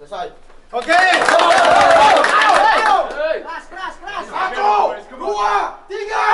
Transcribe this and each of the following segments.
Selesai. Oke. Keras. 1, 2, 3.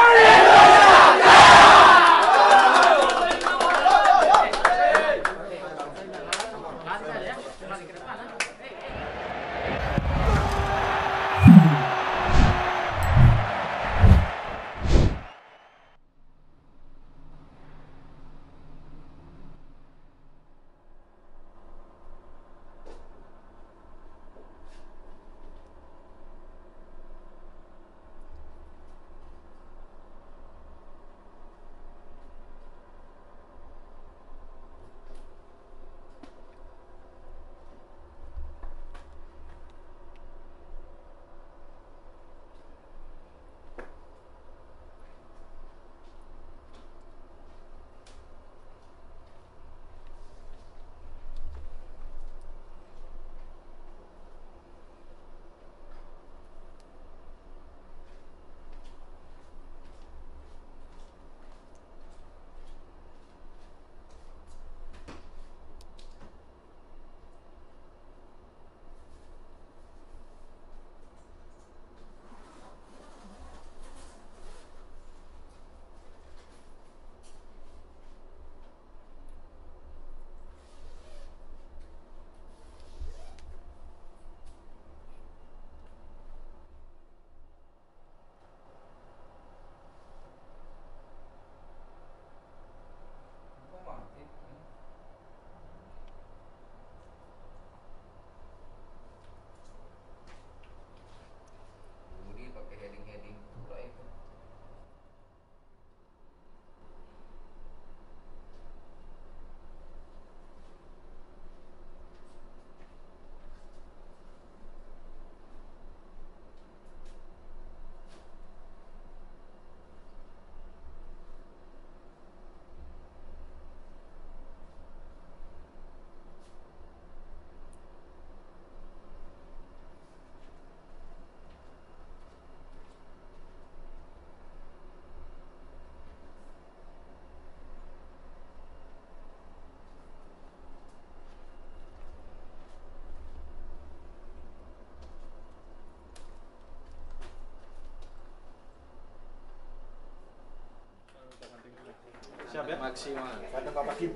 Siap ya? Maksimal. Kata Pak Kim.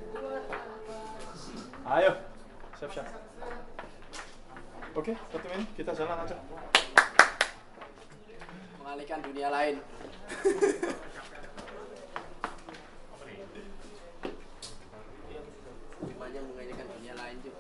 Ayo. Siap. Oke, satu ini kita jalan aja. Mengalihkan dunia lain. Banyak mengalihkan dunia lain juga.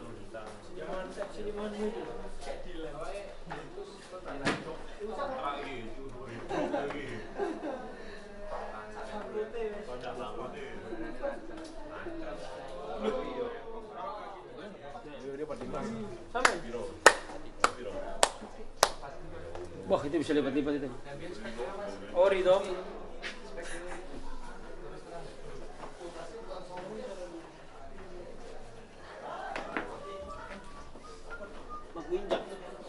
Wah, itu bisa lipat-lipat itu. Ori dong. Mag-injak.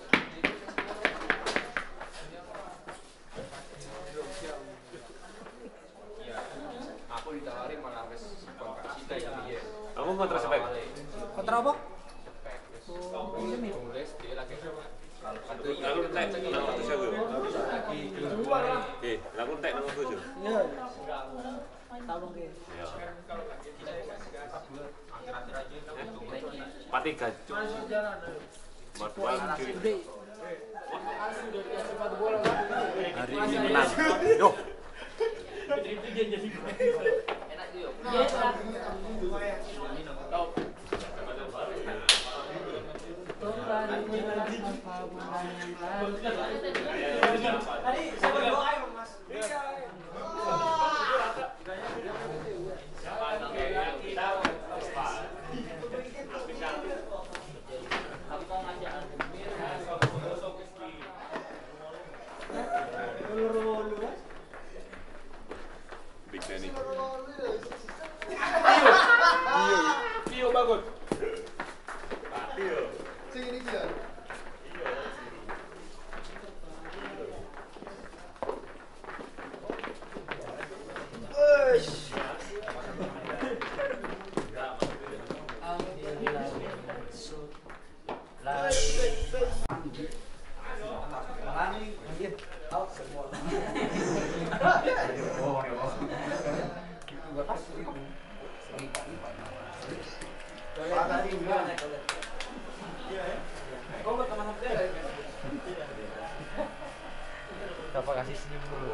Aku ditawarin malah wis kontrak sita ya piye. Kamu kontrak spek? Kontra apa? Tulis dia lagi. Lalu entek nang waktu saya yo. Lalu entek nang waktu yo. Iya. Tolong ke. Ya. Pati gaj. Madwal kiri. Hari ini menang. Yo. Enak tuh yo. Tadi saya berdoa ya, Mas. Big Danny. Pio bagus. Sing ini dia. Apa kasih senyum dulu.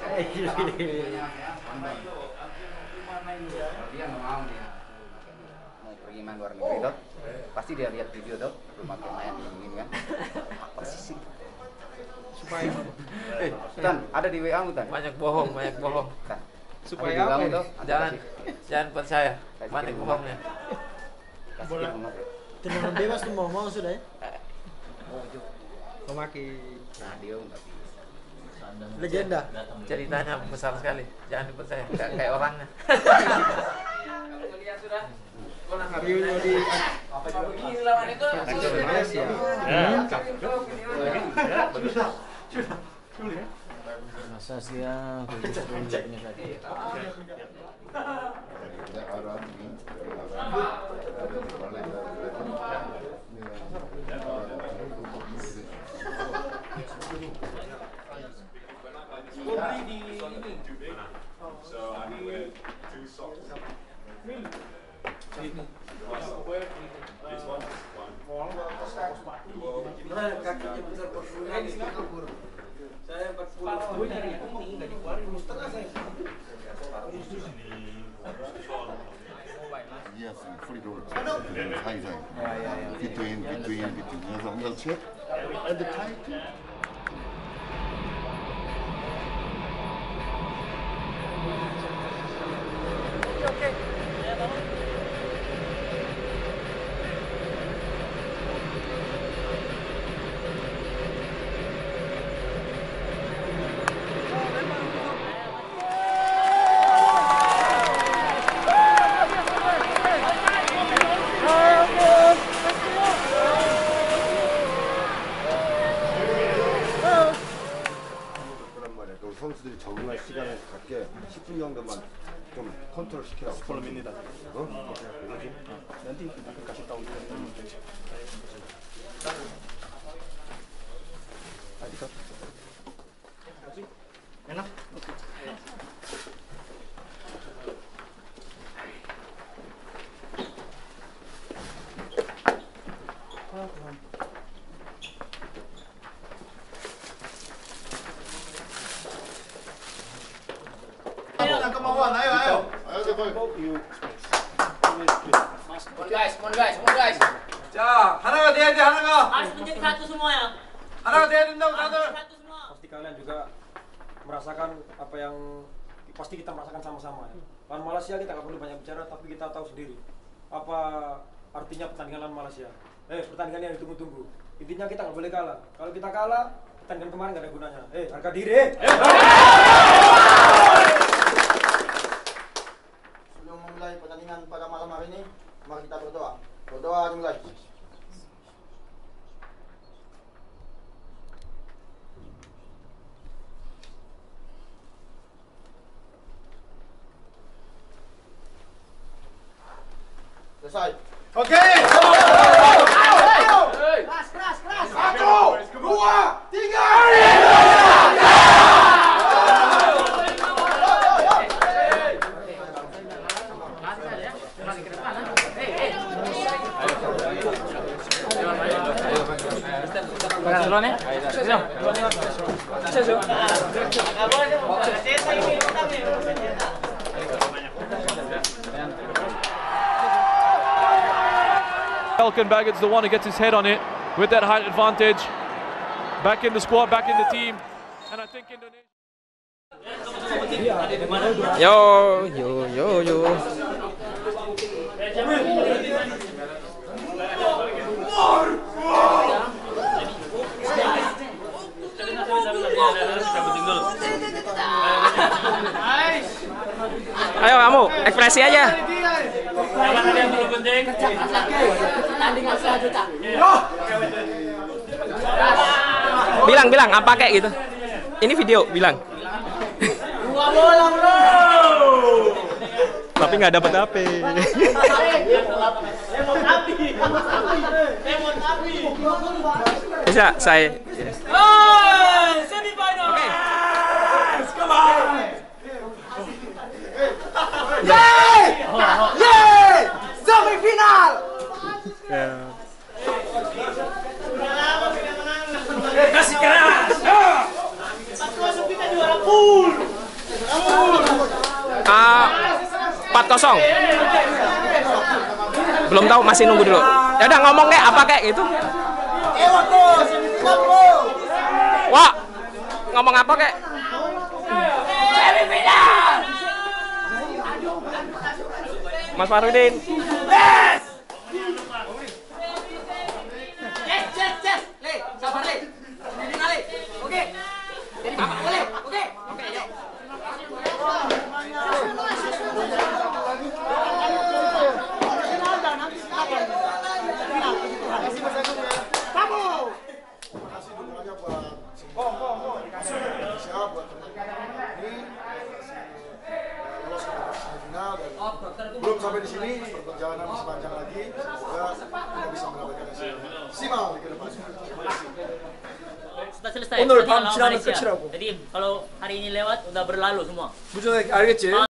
Dia nggak mau dia mau pergi main luar negeri tuh, pasti dia lihat video tuh rumah main dingin kan. Apa sih? Supaya Tan, ada di WA mu Tan. banyak bohong. Tan. Supaya Ada di WA mu apa? tuh, ada Jangan percaya. kasih Banyak kirim bohongnya. kasih kirim apa? Tendangan bebas tuh mau sudah ya. Memaki Nah dia nggak bisa. Legenda. ceritanya besar sekali. Jangan dipercaya. Nggak kayak orangnya. Review di Malaysia. Masa sih ya, tadi. So I wear 2 socks. This one. Yes, fully door. 사이사이. Between. 그래서 엉덩이 check and tight. 그런 말이야. 그 선수들이 적응할 시간을 갖게 10분 정도만 좀 컨트롤 시키라고. 10 menit aja. 어? Nanti aku kasih tahu dia. Enak. kemauan, ayo. Mon guys. 자, 하나가 돼야 돼, 하나가. Harus menjadi satu semua ya. 하나가 돼야 된다고 다들. Satu semua. Pasti kalian juga merasakan apa yang pasti kita merasakan sama-sama ya. Lawan Malaysia kita nggak perlu banyak bicara, tapi kita tahu sendiri apa artinya pertandingan lawan Malaysia. Pertandingan yang ditunggu-tunggu. Intinya kita nggak boleh kalah. Kalau kita kalah, pertandingan kemarin nggak ada gunanya. Harga diri. Sebelum memulai pertandingan pada malam hari ini, mari kita berdoa. Berdoa dimulai. Selesai. Oke. Keras. 1, 2, 3. Elkan Baggett's the one who gets his head on it with that height advantage. Back in the squad, back in the team. And I think Indonesia... Yo. Ayo kamu, ekspresi aja. Pertandingan selanjutnya. Bilang apa kayak gitu. Ini video, bilang. Dua bola, bro. Tapi nggak dapat HP. Lemon api. Bisa, saya. Semifinal. Oke. Come on. Yay! Yay! final. Kasih keras. 4-0. Belum tahu, masih nunggu dulu. Ya udah ngomong kayak apa kayak gitu. Wah, ngomong apa kayak? Mas Farudin. Le, sabar Le. Final Le. Oke. Jadi Bapak boleh. Oke. Oke, yuk. Makasih dulu aja buat Indonesia, buat teman-teman ini lolos ke semifinal dan belum sampai di sini, perjalanan masih panjang lagi. Semoga kita bisa mendapatkan hasil maksimal di ke depan. Terima kasih. Sudah selesai. 오늘 pertandingan 밤 lawan 지나면 Malaysia. 끝이라고. Jadi kalau hari ini lewat udah berlalu semua. 무슨 알겠지?